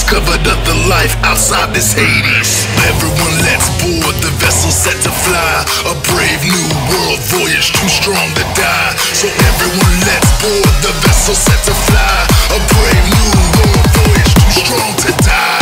discovered other life outside this Hades. Everyone let's board, the vessel set to fly. A brave new world voyage, too strong to die. So everyone let's board, the vessel set to fly. A brave new world voyage, too strong to die.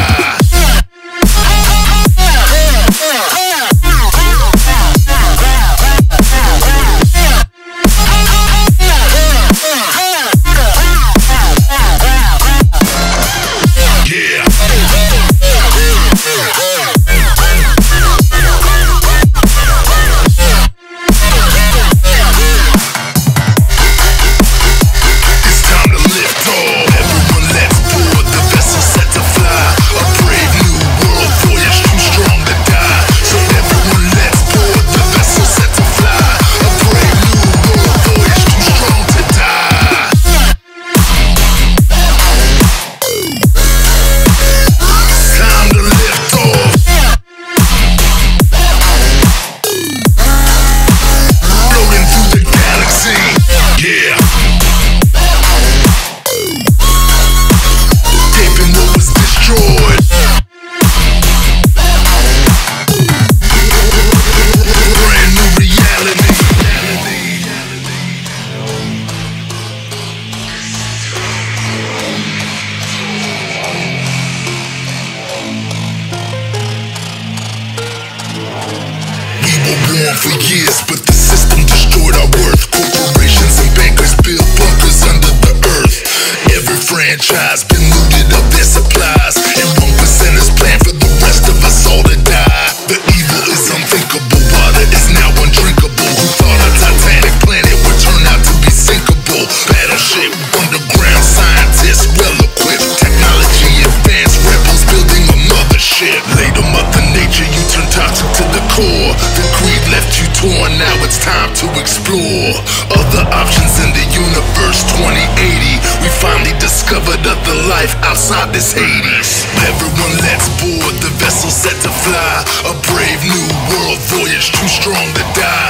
For years, but the system destroyed our worth. Corporations and bankers build bunkers under the earth. Every franchise been looted of their supplies, and 1%ers plan for the rest of us all to die. The evil is unthinkable, water is now undrinkable. Who thought a Titanic planet would turn out to be sinkable? Battleship, underground scientists, well-equipped, technology advanced, rebels building a mothership. Later, Mother Nature, you turn toxic to the core. The greed left you torn, now it's time to explore other options in the universe. 2080, we finally discovered other life outside this Hades. Everyone let's board, the vessel set to fly. A brave new world voyage, too strong to die.